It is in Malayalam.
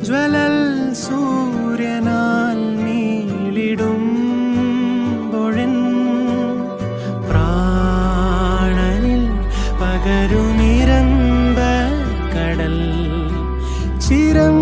ജ്വലൽ സൂര്യനാൽ നീളിടും പൊഴൻ പ്രാണനിൽ പകരുമിരമ്പ കടൽ ചിരം